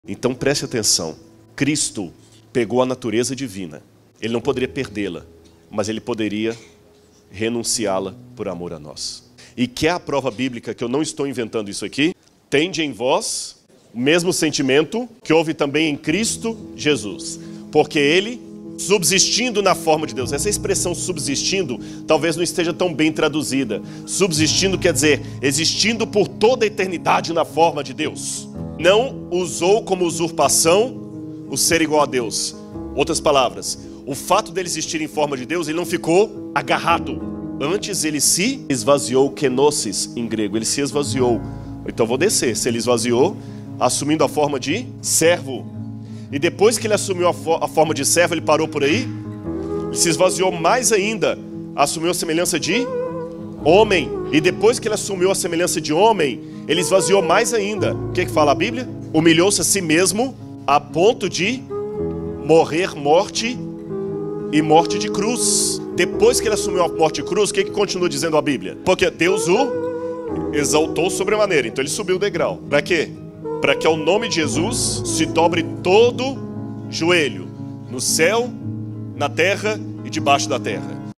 Então preste atenção. Cristo pegou a natureza divina. Ele não poderia perdê-la, mas ele poderia renunciá-la por amor a nós. E que é a prova bíblica, que eu não estou inventando isso aqui, tende em vós o mesmo sentimento que houve também em Cristo Jesus. Porque ele, subsistindo na forma de Deus, essa expressão subsistindo talvez não esteja tão bem traduzida. Subsistindo quer dizer existindo por toda a eternidade na forma de Deus. Não usou como usurpação o ser igual a Deus. Outras palavras, o fato dele existir em forma de Deus, ele não ficou agarrado. Antes ele se esvaziou, kenosis em grego, ele se esvaziou. Então vou descer, se ele esvaziou, assumindo a forma de servo. E depois que ele assumiu a forma de servo, ele parou por aí? Ele se esvaziou mais ainda, assumiu a semelhança de homem. E depois que ele assumiu a semelhança de homem, ele esvaziou mais ainda. O que fala a Bíblia? Humilhou-se a si mesmo a ponto de morrer morte e morte de cruz. Depois que ele assumiu a morte de cruz, o que continua dizendo a Bíblia? Porque Deus o exaltou sobremaneira. Então ele subiu o degrau. Para quê? Para que ao nome de Jesus se dobre todo joelho, no céu, na terra e debaixo da terra.